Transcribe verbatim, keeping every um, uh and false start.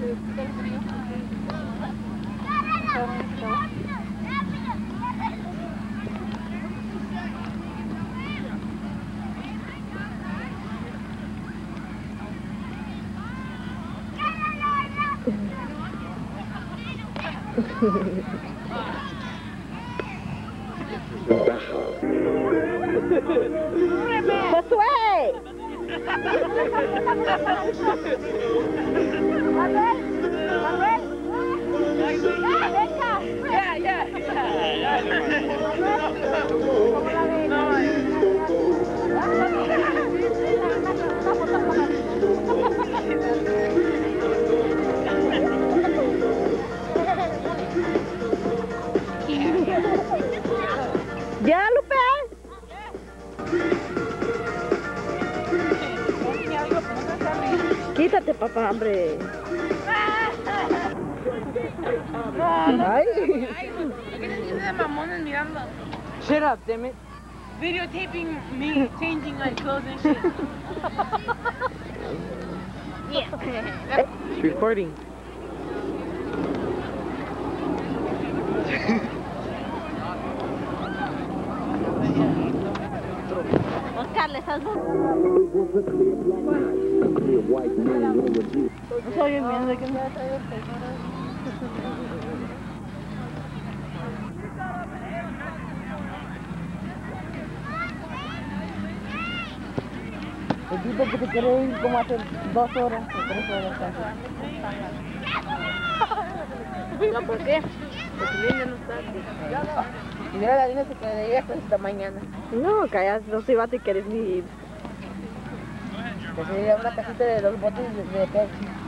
Josué. Manuel, Manuel. Venga. Ya, ya, ya. Ya, Lupe. Quítate, papá, hombre. No, no. Ay. Ay, ¿por qué tienes de mamones mirando? Shut up, damn it. Videotaping me changing my clothes and shit. Yeah. It's recording. Oscar, le estás... No soy el miedo de que me ha traído el tesoro. El tipo que se quiere ir como hace dos horas o tres horas casi. ¿No por qué? Porque Linda no está aquí. Y mira, la Lina se quedaría hasta esta mañana. No, callas, no soy vato y quieres ni ir. Que se iría a una casita de los botes de, de Pepsi.